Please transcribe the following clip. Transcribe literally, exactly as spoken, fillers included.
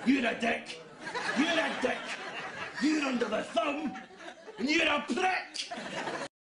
You're a dick. You're a dick. You're under the thumb. And you're a prick.